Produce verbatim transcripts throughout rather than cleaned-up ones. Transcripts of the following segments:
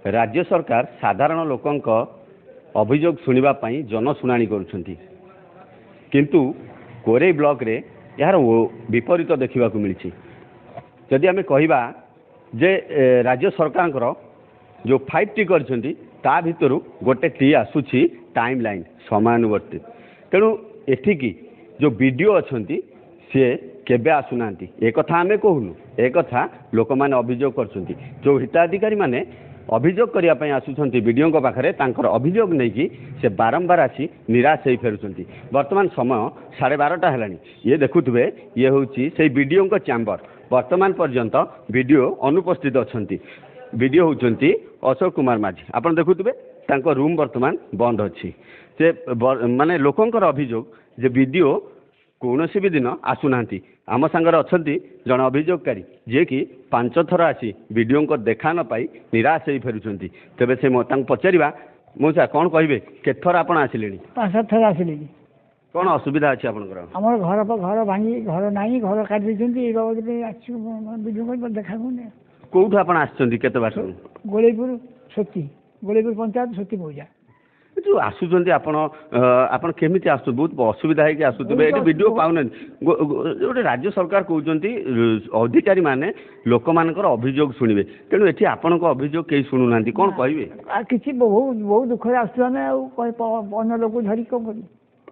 राज्य सरकार साधारण लोकंक अभियोग शुणा जनशुणाणी करुछंती किंतु कोरेई ब्लॉक रे यार विपरीत देखा मिली। जदि आम कहवा जे राज्य सरकार जो फाइव टी करछंती ता भितर गोटे टी आसुछि टाइम लाइन समानुवर्ती। तेणु एठिकी जो वीडियो अच्छी सी केबे आसुना एक आम कहूनु एक लोक मैंने अभियोग कर जो हिताधिकारी माने अभियोग करने आसुंच वीडियो पाखे तांकर अभियोग नहीं कि से बारंबार आसी निराश हो फेरुंट। वर्तमान समय साढ़े बारटा है ये देखुए ये हूँ से वीडियो चैम्बर वर्तमान पर्यंत वीडियो अनुपस्थित अच्छा वीडियो होती अशोक कुमार माझी आप देखुए रूम वर्तमान बंद अच्छी से माने लोकंकर अभियोग जे वीडियो कौन भी दिन आसुना आम सांगे अच्छा जन अभियोगकारी जी कि पांच थर आसी वीडियो को देखा न पाई निराश हो फेरुंट। तेरे से पचारा मौसा कौन कहे केथर आप आसिले पांच थर आसिले कौन असुविधा अच्छी आपंकर आम घर घर भांगी घर ना घर काटी वीडियो देखा कौटू आप आते बार गोलेपुर सती गोलेपुर पंचायत सती मौजा जो आसुँच आप केमी आस बहुत असुविधा है आसुवे ये वीडियो पाऊना गोटे राज्य सरकार कहते अधिकारी माने लोक मानकर अभियोग शुणे तेणु ये आपण अभियोग कहीं शुणुना कौन कहे कि बहुत बहुत दुखरे आसने अन्य लोक धरी कौन कर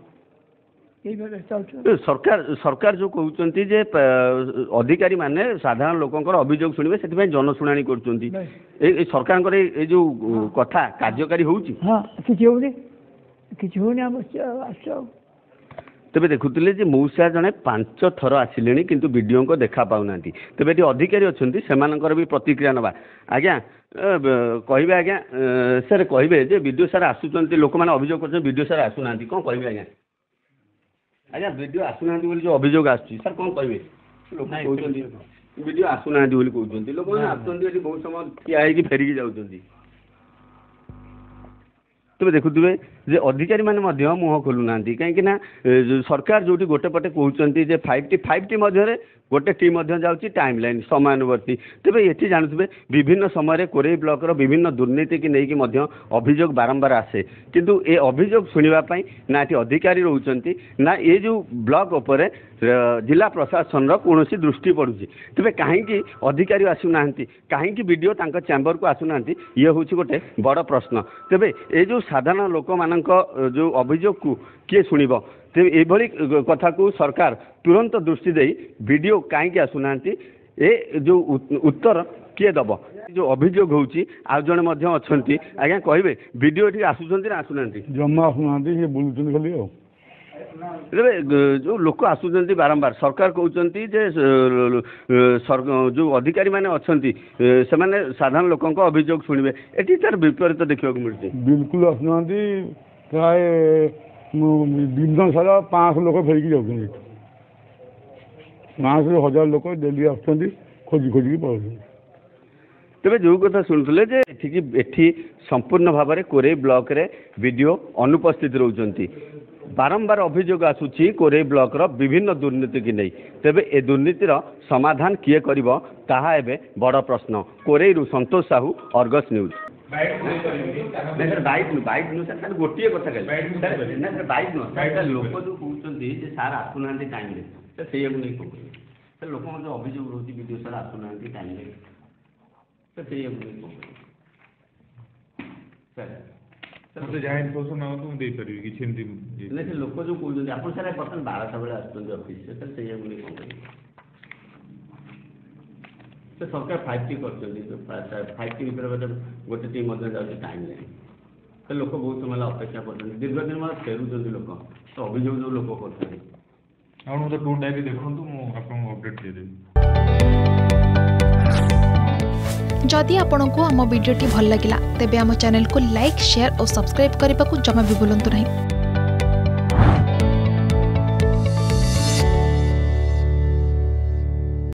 सरकार सरकार जो कहते जे अधिकारी माने साधारण लोकंकर अभियोग शुणे से जनशुणाणी कर सरकार ये जो कथा कार्यकारी होउची हां किछि होउनी किछि होउनी तेरे देखुले जे मौसा जड़े पांच थर आसिले किंतु वीडियो को देखा पाऊना तेरे ये अधिकारी अच्छा से भी प्रतिक्रिया नवा आज्ञा कहे आज्ञा सर कहे जे वीडियो सार आसुँच लोक मैंने अभियोग कर वीडियो सार आसुना कौन कहे आज्ञा आज्ञा वीडियो आसुना जो अभियोग आसुची सर कौन कहे वीडियो आसुना कहते लोक मैंने आसुँच बहुत समय ठिया होगी फेरिकी जाऊँगी। तेज देखुए जे अधिकारी माने मुह खोलुना कहीं सरकार जो गोटे पटे कहते फाइव टी फाइव टी मध्य गोटे टी जाऊँगी टाइम लाइन समानुवर्ती। तेरे ये जानते विभिन्न समय कोरेई ब्लॉक विभिन्न दुर्नीति की लेकिन अभियोग बारंबार आसे किंतु ए अभियोग शुणापी ना ये अधिकारी रोचंती ना ये जो ब्लॉक उपर जिला प्रशासन कौन दृष्टि पड़ुची। तेरे कहीं अधिकारी आसुना कहीं वीडियो चैम्बर को आसुना ये हूँ गोटे बड़ प्रश्न। तेरे ये जो साधारण लोक मान जो अभियोग को किए शुणव तेज ये कथा को सरकार तुरंत दृष्टि दे वीडियो कहीं आसुना ए जो उत्तर किए दब जो अभियोग होउची आ जने मध्य अछंती आज्ञा कहे वीडियो ये आसुंच ना आसुना जमा आसुना बुलूँ खाली जो लोक आसुंच बारंबार सरकार कहते जो अधिकारी माने अच्छी से माने साधारण लोक अभियोग शुणे ये तार विपरीत देखा मिलती बिल्कुल आसुना प्राय दिन सारा पाँच लोक फेरिकी जाऊँ पाँच हजार लोक डेली आसुँच खोजी खोजी पड़े। तेरे जो कथा शुणुले एठी संपूर्ण भाव में कोरेई ब्लॉक रे वीडियो अनुपस्थित रोचंती बारंबार अभियोग आसूची कोरेई ब्लॉक रो विभिन्न दुर्नीति की नहीं। तेबे ए दुर्नीतिर समाधान किए करिवो ताहा एबे बड़ प्रश्न। कोरेई रु संतोष साहू अर्गस न्यूज गोटे कथा लोक जो कहते सार आसुना टाइम से लोक अभियोग रोच वीडियो सार आसुना टाइम लोक जो कहते आप सर बर्तमान बारटा बेले आफिस से सरकार फाइव टी कर फाइव टी भर गोटे टीम टाइम लाइन लोक बहुत समय अपेक्षा कर दीर्घ दिन मैं फेरुंट लोक तो अभियोग जो लोक कर टूर डायरी देखूँ आपको अपडेट देदेवी। जदि आपंक आम भिडी भल लगा तेब आम चैनल को लाइक शेयर और सब्सक्राइब करने को जमा भी भूलु नहीं।